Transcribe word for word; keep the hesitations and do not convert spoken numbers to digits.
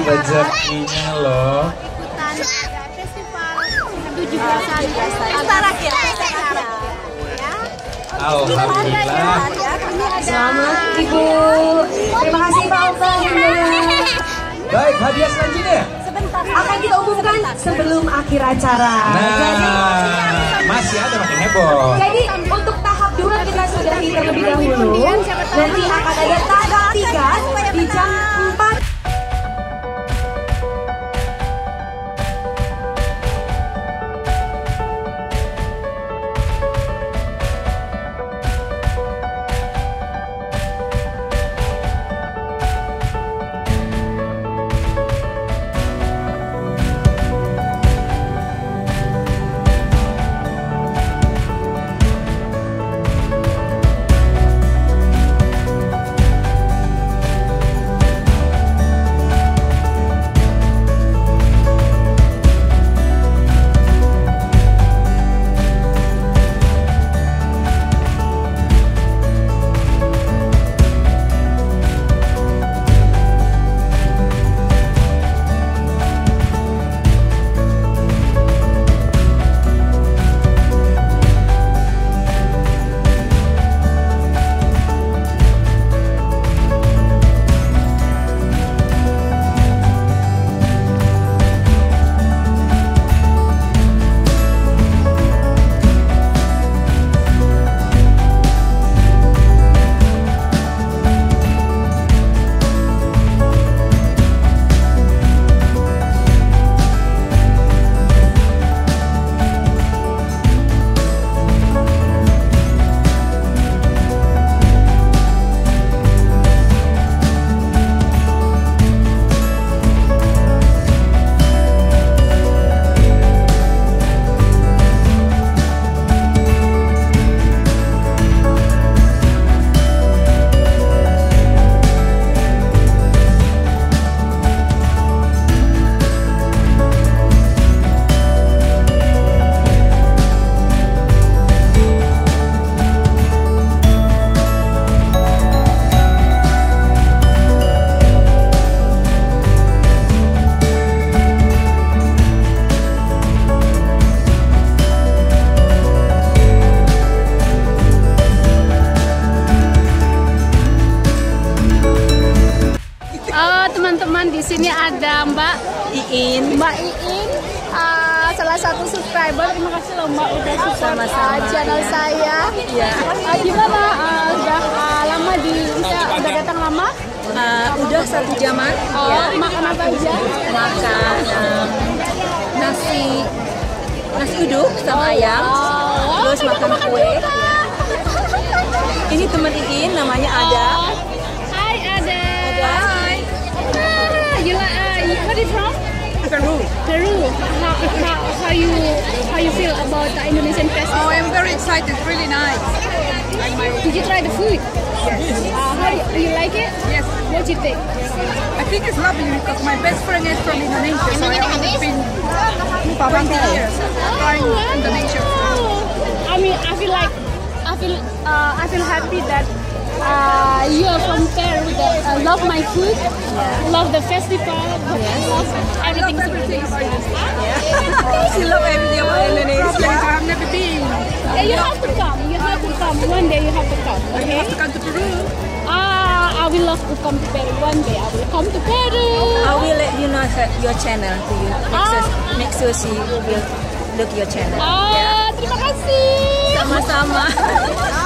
rezekinya loh. Ikutan festival tujuh belasan antara kita. Alhamdulillah. Selamat Ibu. Terima kasih Pak Opa. Baik, hadiah selanjutnya Akan kita umumkan sebelum akhir acara. Nah, masih ada makin heboh. Jadi untuk tahap dua kita sudahi terlebih dahulu. Nanti akan ada tahap tiga di jam empat. Teman-teman, di sini ada Mbak Iin. Mbak Iin, uh, salah satu subscriber. Terima kasih loh Mbak udah support uh, channel saya. Ya. Uh, gimana? Uh, udah uh, lama di, udah, udah datang lama? Uh, udah satu jaman. Oh, Ya. Makan apa aja? Makan um, nasi nasi uduk sama ayam. Oh, Terus makan kue. Ya. Ini teman Iin, namanya Ada. Hai Ada. Hai. Ah, you like? Uh, you, where are you from? Peru. Peru. How, how, how you how you feel about the Indonesian festival? Oh, I'm very excited. Really nice. Did you try the food? Yes. Uh, how do you, you like it? Yes. What do you think? I think it's lovely because my best friend is from Indonesia, so I have been twenty years trying Indonesia. I mean, I feel like I feel uh, I feel happy that uh, you are from Peru that uh, love my food, Yeah. love the festival, Yes. love everything. I love everything about you. Yeah. She love everything about Indonesia. I've never been. Yeah, you have to come. You have to come. One day you have to come. You Okay. have to come to Peru. Ah, I will love to come to Peru. One day I will come to Peru. I will let you know her, your channel to you. Make sure, make sure she will look your channel. Ah, terima kasih. Sama-sama.